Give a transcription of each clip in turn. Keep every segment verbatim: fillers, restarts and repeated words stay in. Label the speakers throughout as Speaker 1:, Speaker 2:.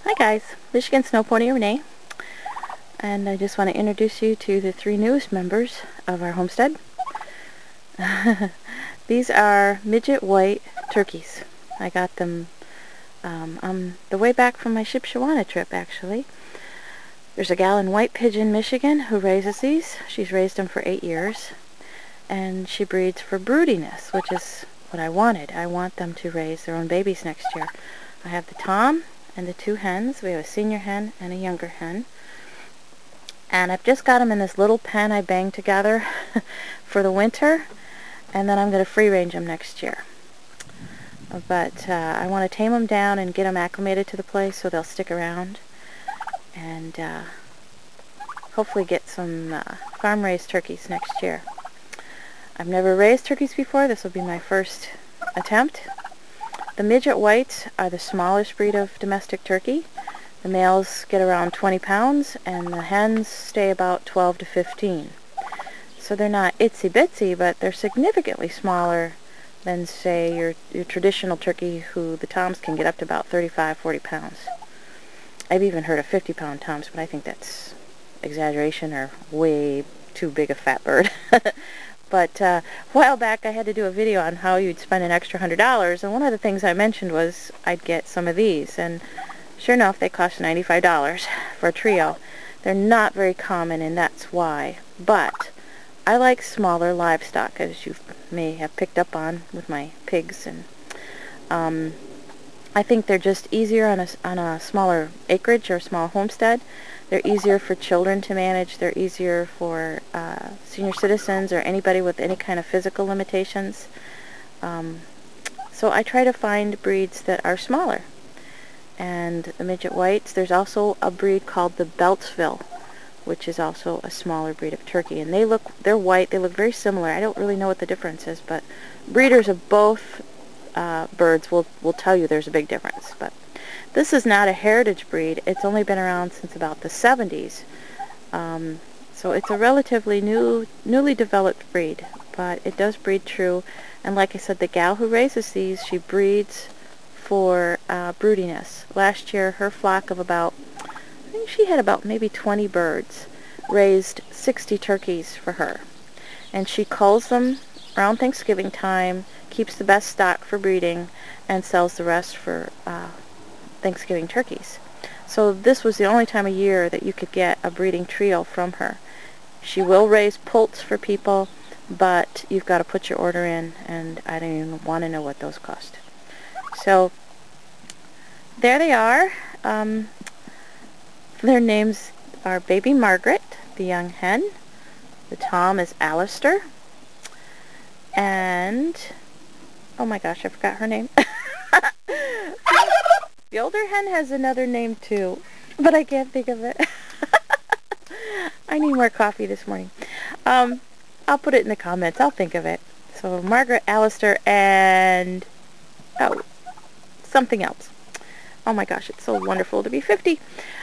Speaker 1: Hi guys, Michigan Snow Pony Renee, and I just want to introduce you to the three newest members of our homestead. These are midget white turkeys. I got them um, on the way back from my Shipshewana trip, actually. There's a gal in White Pigeon, Michigan who raises these. She's raised them for eight years, and she breeds for broodiness, which is what I wanted. I want them to raise their own babies next year. I have the Tom and the two hens. We have a senior hen and a younger hen. And I've just got them in this little pen I banged together for the winter, and then I'm going to free range them next year. But uh, I want to tame them down and get them acclimated to the place so they'll stick around, and uh, hopefully get some uh, farm-raised turkeys next year. I've never raised turkeys before. This will be my first attempt. The midget whites are the smallest breed of domestic turkey. The males get around twenty pounds, and the hens stay about twelve to fifteen. So they're not itsy bitsy, but they're significantly smaller than, say, your, your traditional turkey, who the toms can get up to about thirty-five, forty pounds. I've even heard of fifty pound toms, but I think that's exaggeration or way too big a fat bird. But uh, a while back I had to do a video on how you'd spend an extra hundred dollars, and one of the things I mentioned was I'd get some of these, and sure enough they cost ninety-five dollars for a trio. They're not very common, and that's why. But I like smaller livestock, as you may have picked up on with my pigs, and um, I think they're just easier on a, on a smaller acreage or small homestead. They're easier for children to manage. They're easier for uh, senior citizens or anybody with any kind of physical limitations. Um, so I try to find breeds that are smaller. And the midget whites, there's also a breed called the Beltsville, which is also a smaller breed of turkey. And they look, they're white, they look very similar. I don't really know what the difference is, but breeders of both uh, birds will, will tell you there's a big difference. But this is not a heritage breed. It's only been around since about the seventies. Um, so it's a relatively new, newly developed breed, but it does breed true. And like I said, the gal who raises these, she breeds for uh, broodiness. Last year, her flock of about, I think she had about maybe twenty birds, raised sixty turkeys for her. And she culls them around Thanksgiving time, keeps the best stock for breeding, and sells the rest for uh, Thanksgiving turkeys. So this was the only time of year that you could get a breeding trio from her. She will raise poults for people, but you've got to put your order in, and I don't even want to know what those cost. So there they are. Um, their names are Baby Margaret, the young hen. The Tom is Alistair. And, oh my gosh, I forgot her name. The older hen has another name too, but I can't think of it. I need more coffee this morning. Um, I'll put it in the comments. I'll think of it. So Margaret, Alistair, and oh, something else. Oh my gosh, it's so wonderful to be fifty.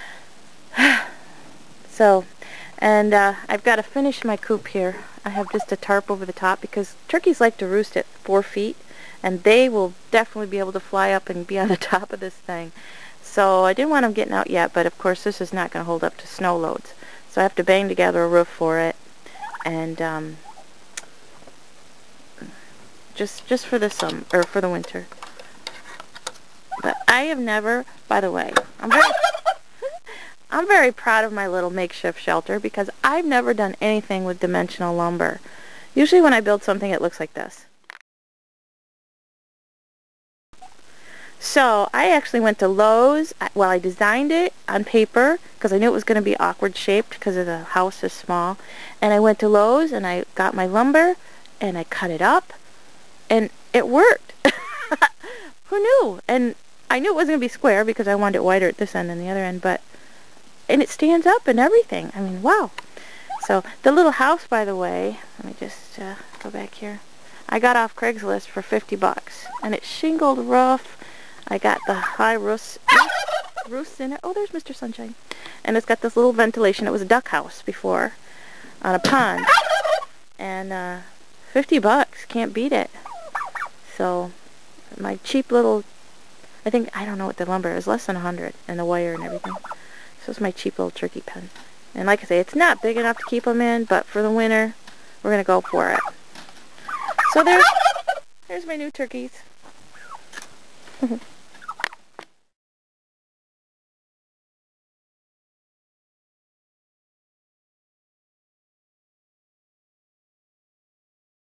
Speaker 1: So, and uh, I've got to finish my coop here. I have just a tarp over the top because turkeys like to roost at four feet. And they will definitely be able to fly up and be on the top of this thing. So I didn't want them getting out yet, but of course this is not going to hold up to snow loads. So I have to bang together a roof for it, and um, just just for the summer or for the winter. But I have never, by the way, I'm very I'm very proud of my little makeshift shelter because I've never done anything with dimensional lumber. Usually when I build something, it looks like this. So I actually went to Lowe's. Well, I designed it on paper because I knew it was going to be awkward shaped because of the house is small. And I went to Lowe's and I got my lumber and I cut it up and it worked. Who knew? And I knew it wasn't going to be square because I wanted it wider at this end than the other end, but and it stands up and everything. I mean, wow. So the little house, by the way, let me just uh, go back here. I got off Craigslist for fifty bucks, and it's shingled roof. I got the high roofs, roofs in it. Oh, there's Mister Sunshine. And it's got this little ventilation. It was a duck house before on a pond. And uh, fifty bucks, can't beat it. So my cheap little I think, I don't know what the lumber is, less than a hundred, and the wire and everything. So it's my cheap little turkey pen. And like I say, it's not big enough to keep them in, but for the winter, we're going to go for it. So there's, there's my new turkeys.